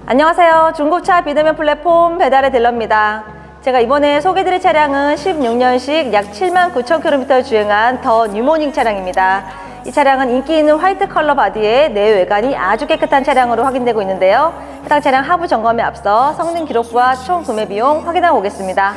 안녕하세요. 중고차 비대면 플랫폼 배달의 딜러입니다. 제가 이번에 소개해드릴 차량은 16년식 약 79,000km 주행한 더 뉴모닝 차량입니다. 이 차량은 인기 있는 화이트 컬러 바디에 내외관이 아주 깨끗한 차량으로 확인되고 있는데요. 해당 차량 하부 점검에 앞서 성능 기록부와 총 구매 비용 확인하고 오겠습니다.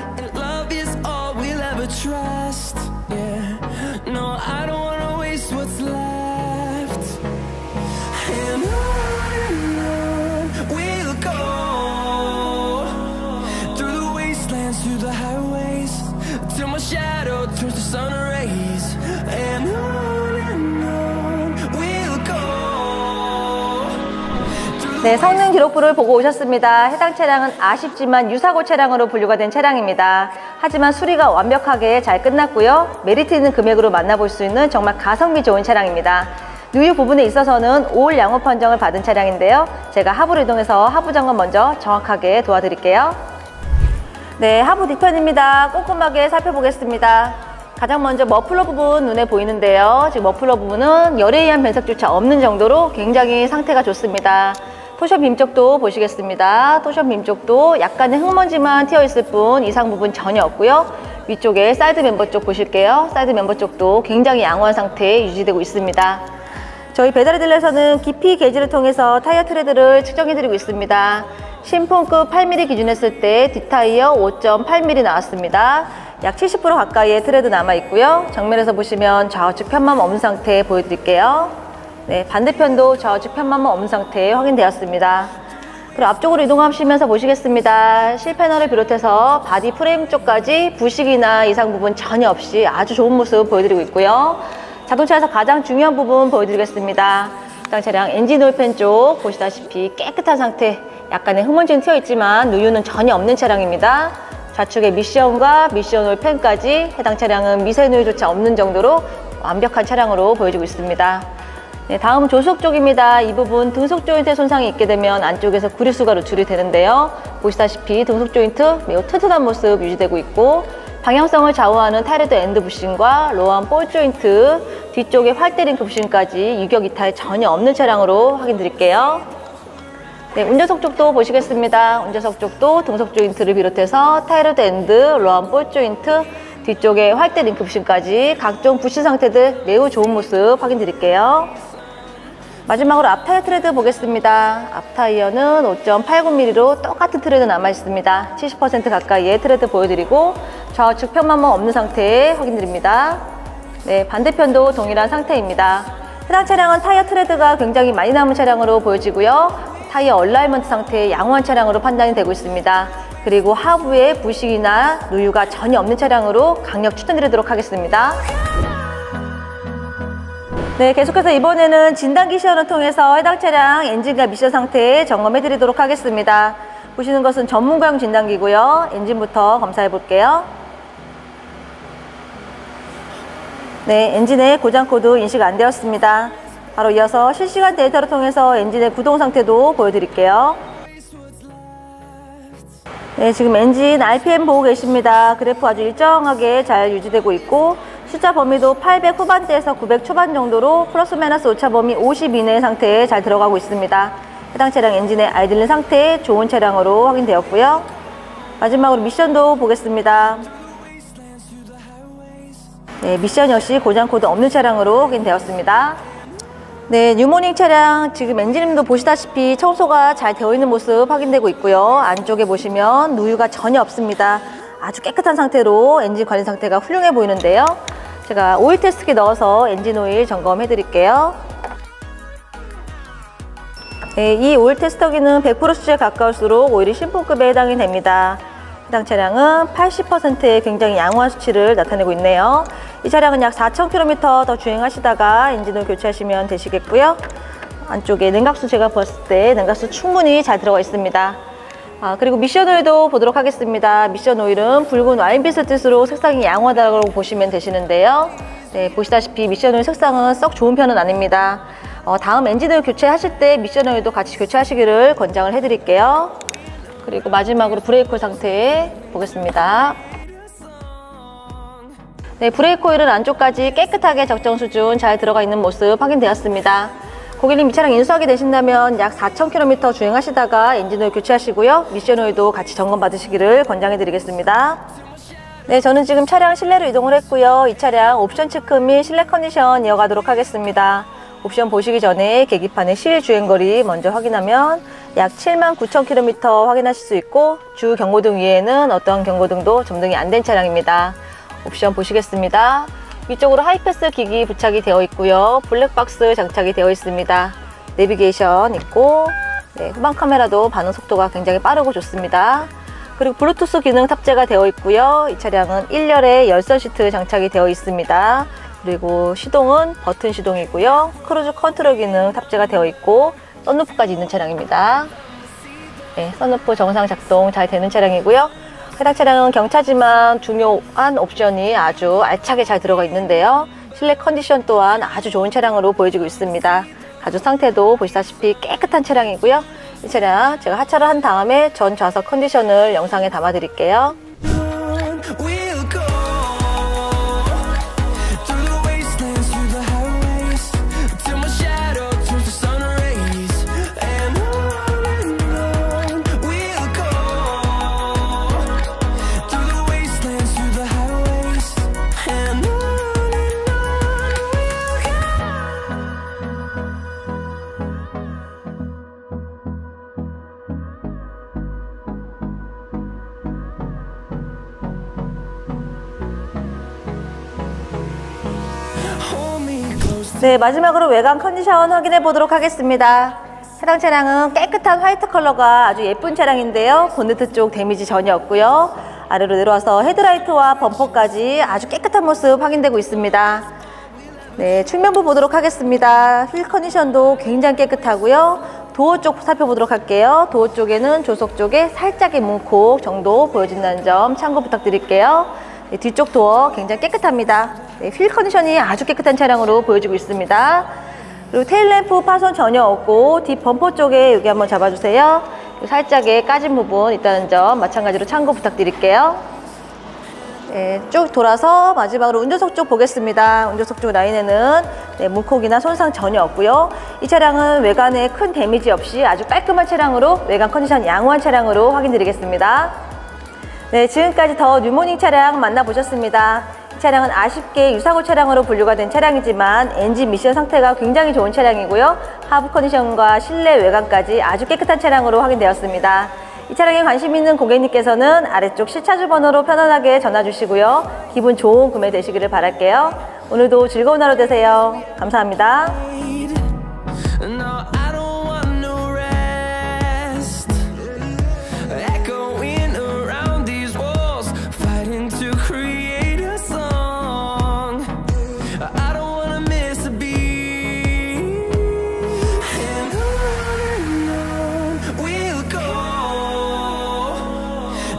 네, 성능 기록부를 보고 오셨습니다. 해당 차량은 아쉽지만 유사고 차량으로 분류가 된 차량입니다. 하지만 수리가 완벽하게 잘 끝났고요. 메리트 있는 금액으로 만나볼 수 있는 정말 가성비 좋은 차량입니다. 누유 부분에 있어서는 5월 양호 판정을 받은 차량인데요. 제가 하부로 이동해서 하부 점검 먼저 정확하게 도와드릴게요. 네, 하부 뒤편입니다. 꼼꼼하게 살펴보겠습니다. 가장 먼저 머플러 부분 눈에 보이는데요. 지금 머플러 부분은 열에 의한 변색조차 없는 정도로 굉장히 상태가 좋습니다. 토션 빔 쪽도 보시겠습니다. 토션 빔 쪽도 약간의 흙먼지만 튀어 있을 뿐 이상 부분 전혀 없고요. 위쪽에 사이드 멤버 쪽 보실게요. 사이드 멤버 쪽도 굉장히 양호한 상태에 유지되고 있습니다. 저희 배달의 딜러에서는 깊이 게이지를 통해서 타이어 트레드를 측정해드리고 있습니다. 신품급 8mm 기준했을 때 뒷타이어 5.8mm 나왔습니다. 약 70% 가까이의 트레드 남아있고요. 정면에서 보시면 좌우측 편만 없는 상태 보여드릴게요. 네, 반대편도 좌우측 편만 없는 상태 확인되었습니다. 그리고 앞쪽으로 이동하시면서 보시겠습니다. 실패널을 비롯해서 바디 프레임 쪽까지 부식이나 이상 부분 전혀 없이 아주 좋은 모습 보여드리고 있고요. 자동차에서 가장 중요한 부분 보여드리겠습니다. 해당 차량 엔진 오일팬 쪽 보시다시피 깨끗한 상태, 약간의 흙먼지는 튀어 있지만 누유는 전혀 없는 차량입니다. 좌측에 미션과 미션 오일팬까지 해당 차량은 미세 누유조차 없는 정도로 완벽한 차량으로 보여지고 있습니다. 네, 다음은 조수석 쪽입니다. 이 부분 등속 조인트에 손상이 있게 되면 안쪽에서 구리수가 노출이 되는데요. 보시다시피 등속 조인트 매우 튼튼한 모습 유지되고 있고 방향성을 좌우하는 타이레드 엔드 부싱과 로어암 볼 조인트, 뒤쪽에 활대 링크 부싱까지 유격 이탈 전혀 없는 차량으로 확인드릴게요. 네, 운전석 쪽도 보시겠습니다. 운전석 쪽도 등속 조인트를 비롯해서 타이레드 엔드, 로어암 볼 조인트, 뒤쪽에 활대 링크 부싱까지 각종 부신 상태들 매우 좋은 모습 확인드릴게요. 마지막으로 앞타이어 트레드 보겠습니다. 앞타이어는 5.89mm로 똑같은 트레드 남아있습니다. 70% 가까이의 트레드 보여드리고 좌우측 편만만 없는 상태 확인드립니다. 네, 반대편도 동일한 상태입니다. 해당 차량은 타이어 트레드가 굉장히 많이 남은 차량으로 보여지고요. 타이어 얼라이먼트 상태의 양호한 차량으로 판단이 되고 있습니다. 그리고 하부에 부식이나 누유가 전혀 없는 차량으로 강력 추천드리도록 하겠습니다. 네, 계속해서 이번에는 진단기 시연을 통해서 해당 차량 엔진과 미션 상태 점검해 드리도록 하겠습니다. 보시는 것은 전문가용 진단기고요. 엔진부터 검사해 볼게요. 네, 엔진의 고장 코드 인식 안 되었습니다. 바로 이어서 실시간 데이터를 통해서 엔진의 구동 상태도 보여드릴게요. 네, 지금 엔진 RPM 보고 계십니다. 그래프 아주 일정하게 잘 유지되고 있고 숫자 범위도 800 후반대에서 900 초반 정도로 플러스 마이너스 오차 범위 50 이내의 상태에 잘 들어가고 있습니다. 해당 차량 엔진의 아이들링 상태 좋은 차량으로 확인되었고요. 마지막으로 미션도 보겠습니다. 네, 미션 역시 고장 코드 없는 차량으로 확인되었습니다. 네, 뉴모닝 차량 지금 엔진음도 보시다시피 청소가 잘 되어 있는 모습 확인되고 있고요. 안쪽에 보시면 누유가 전혀 없습니다. 아주 깨끗한 상태로 엔진 관리 상태가 훌륭해 보이는데요. 제가 오일 테스트기 넣어서 엔진 오일 점검해 드릴게요. 네, 이 오일 테스터기는 100% 수치에 가까울수록 오일이 신품급에 해당이 됩니다. 해당 차량은 80%의 굉장히 양호한 수치를 나타내고 있네요. 이 차량은 약 4,000km 더 주행하시다가 엔진을 교체하시면 되시겠고요. 안쪽에 냉각수 제가 봤을 때 냉각수 충분히 잘 들어가 있습니다. 그리고 미션 오일도 보도록 하겠습니다. 미션 오일은 붉은 와인빛을 뜻으로 색상이 양호하다고 보시면 되시는데요. 네, 보시다시피 미션 오일 색상은 썩 좋은 편은 아닙니다. 다음 엔진 오일 교체하실 때 미션 오일도 같이 교체하시기를 권장을 해드릴게요. 그리고 마지막으로 브레이크 오일 상태 보겠습니다. 네, 브레이크 오일은 안쪽까지 깨끗하게 적정 수준 잘 들어가 있는 모습 확인되었습니다. 고객님 이 차량 인수하게 되신다면 약 4,000km 주행하시다가 엔진오일 교체하시고요. 미션오일도 같이 점검 받으시기를 권장해 드리겠습니다. 네, 저는 지금 차량 실내로 이동을 했고요. 이 차량 옵션 체크 및 실내 컨디션 이어가도록 하겠습니다. 옵션 보시기 전에 계기판의 실주행거리 먼저 확인하면 약 79,000km 확인하실 수 있고, 주 경고등 위에는 어떤 경고등도 점등이 안 된 차량입니다. 옵션 보시겠습니다. 위쪽으로 하이패스 기기 부착이 되어 있고요. 블랙박스 장착이 되어 있습니다. 내비게이션 있고, 네, 후방 카메라도 반응 속도가 굉장히 빠르고 좋습니다. 그리고 블루투스 기능 탑재가 되어 있고요. 이 차량은 1열에 열선 시트 장착이 되어 있습니다. 그리고 시동은 버튼 시동이고요. 크루즈 컨트롤 기능 탑재가 되어 있고, 썬루프까지 있는 차량입니다. 네, 썬루프 정상 작동 잘 되는 차량이고요. 해당 차량은 경차지만 중요한 옵션이 아주 알차게 잘 들어가 있는데요. 실내 컨디션 또한 아주 좋은 차량으로 보여지고 있습니다. 가죽 상태도 보시다시피 깨끗한 차량이고요. 이 차량 제가 하차를 한 다음에 전 좌석 컨디션을 영상에 담아 드릴게요. 네, 마지막으로 외관 컨디션 확인해 보도록 하겠습니다. 해당 차량은 깨끗한 화이트 컬러가 아주 예쁜 차량인데요. 본네트 쪽 데미지 전혀 없고요. 아래로 내려와서 헤드라이트와 범퍼까지 아주 깨끗한 모습 확인되고 있습니다. 네, 측면부 보도록 하겠습니다. 휠 컨디션도 굉장히 깨끗하고요. 도어 쪽 살펴보도록 할게요. 도어 쪽에는 조석 쪽에 살짝의 문콕 정도 보여진다는 점 참고 부탁드릴게요. 네, 뒤쪽 도어 굉장히 깨끗합니다. 네, 휠 컨디션이 아주 깨끗한 차량으로 보여지고 있습니다. 그리고 테일램프 파손 전혀 없고 뒷 범퍼 쪽에 여기 한번 잡아주세요. 살짝의 까진 부분 있다는 점 마찬가지로 참고 부탁드릴게요. 네, 쭉 돌아서 마지막으로 운전석 쪽 보겠습니다. 운전석 쪽 라인에는 네, 문콕이나 손상 전혀 없고요. 이 차량은 외관에 큰 데미지 없이 아주 깔끔한 차량으로 외관 컨디션 양호한 차량으로 확인드리겠습니다. 네, 지금까지 더 뉴모닝 차량 만나보셨습니다. 이 차량은 아쉽게 유사고 차량으로 분류가 된 차량이지만 엔진 미션 상태가 굉장히 좋은 차량이고요. 하부 컨디션과 실내 외관까지 아주 깨끗한 차량으로 확인되었습니다. 이 차량에 관심 있는 고객님께서는 아래쪽 실차주 번호로 편안하게 전화 주시고요. 기분 좋은 구매 되시기를 바랄게요. 오늘도 즐거운 하루 되세요. 감사합니다.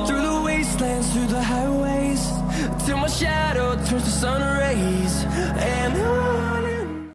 Till my shadow turns to sun rays.